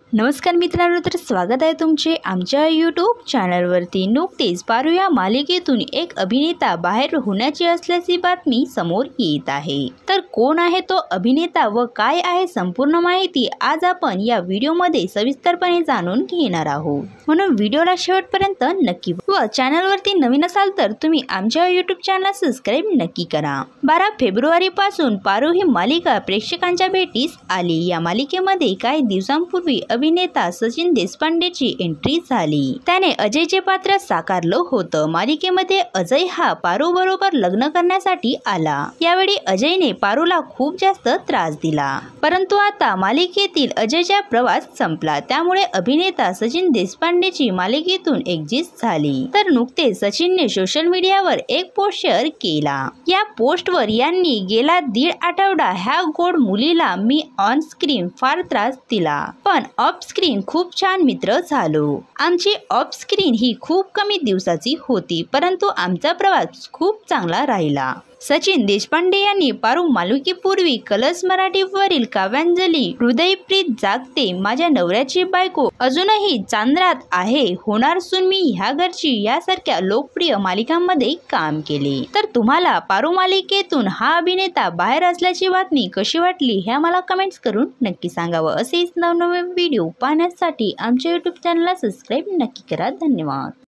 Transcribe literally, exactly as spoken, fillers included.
नमस्कार मित्रांनो, तर स्वागत आहे तुमचे आमच्या यूट्यूब चॅनलवरती। नुकतेच पारू या मालिकेतून एक अभिनेता बाहेर होण्याची असल्याची बातमी समोर येत आहे। तर कोण आहे तो अभिनेता व काय आहे संपूर्ण माहिती आज आपण या व्हिडिओमध्ये सविस्तरपणे जाणून घेणार आहोत, म्हणून व्हिडिओला शेवटपर्यंत नक्की व चॅनलवरती नवीन असाल तर तुम्ही आमच्या यूट्यूब चॅनलला सबस्क्राइब नक्की करा। बारा फेब्रुवारी पासून पारू ही मालिका प्रेक्षकांच्या भेटीस आली। या मालिकेमध्ये काही दिवसांपूर्वी अभिनेता सचिन देशपांडेची एंट्री झाली। त्याने अजयचे पात्र साकारलं होतं। मालिकेमध्ये अजय हा पारू बरोबर लग्न करण्यासाठी आला। यावेळी अजयने पारूला खूप जास्त त्रास दिला, परंतु आता मालिकेतील अजयचा प्रवास संपला, त्यामुळे अभिनेता सचिन देशपांडेची मालिकेतून एक्झिट झाली। तर नुकतेच सचिनने सोशल मीडियावर एक पोस्ट शेअर केला। या पोस्टवर यांनी गेला दीड आठवडा ह्या गोड मुलीला मी ऑन स्क्रीन फार त्रास दिला, पण ऑफ स्क्रीन खूप छान मित्र झालो। आमची ऑफ स्क्रीन ही खूप कमी दिवसाची होती, परंतु आमचा प्रवास खूप चांगला राहिला। सचिन देशपांडे यांनी पारू मालिकेपूर्वी कलर्स मराठीवरील काव्यांजली, हृदयप्रीत जागते, माझ्या नवऱ्याची बायको, अजूनही चांद्रात आहे, होणार सून मी ह्या घरची यासारख्या लोकप्रिय मालिकांमध्ये काम केले। तर तुम्हाला पारू मालिकेतून हा अभिनेता बाहेर असल्याची बातमी कशी वाटली हे मला कमेंट्स करून नक्की सांगावं। असेच नवनवीन व्हिडिओ पाहण्यासाठी आमच्या यूट्यूब चॅनलला सबस्क्राइब नक्की करा। धन्यवाद।